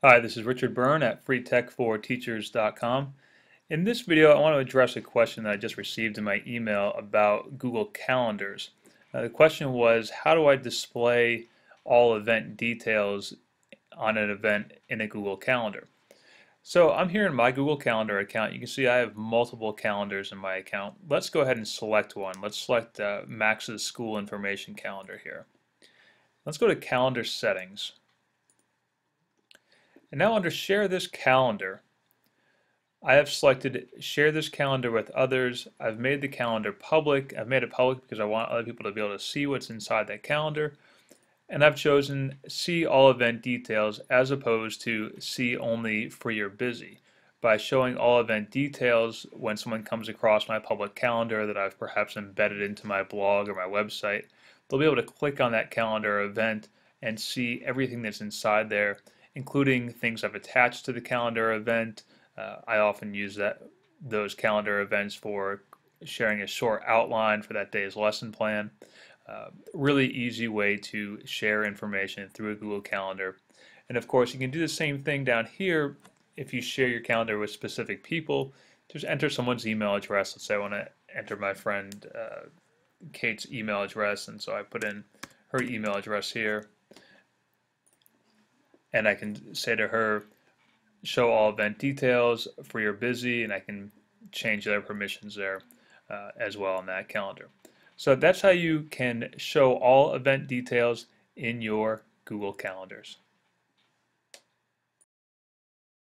Hi, this is Richard Byrne at freetech4teachers.com. In this video, I want to address a question that I just received in my email about Google Calendars. The question was, how do I display all event details on an event in a Google Calendar? So I'm here in my Google Calendar account. You can see I have multiple calendars in my account. Let's go ahead and select one. Let's select Max's School Information Calendar here. Let's go to Calendar Settings. And now under Share This Calendar, I have selected Share This Calendar with Others. I've made the calendar public. I've made it public because I want other people to be able to see what's inside that calendar. And I've chosen See All Event Details as opposed to See Only for You're Busy. By showing all event details, when someone comes across my public calendar that I've perhaps embedded into my blog or my website, they'll be able to click on that calendar event and see everything that's inside there, including things I've attached to the calendar event. I often use those calendar events for sharing a short outline for that day's lesson plan. Really easy way to share information through a Google Calendar. And of course, you can do the same thing down here if you share your calendar with specific people. Just enter someone's email address. Let's say I want to enter my friend Kate's email address, and so I put in her email address here. And I can say to her, show all event details for You're Busy, and I can change their permissions there as well on that calendar. So that's how you can show all event details in your Google Calendars.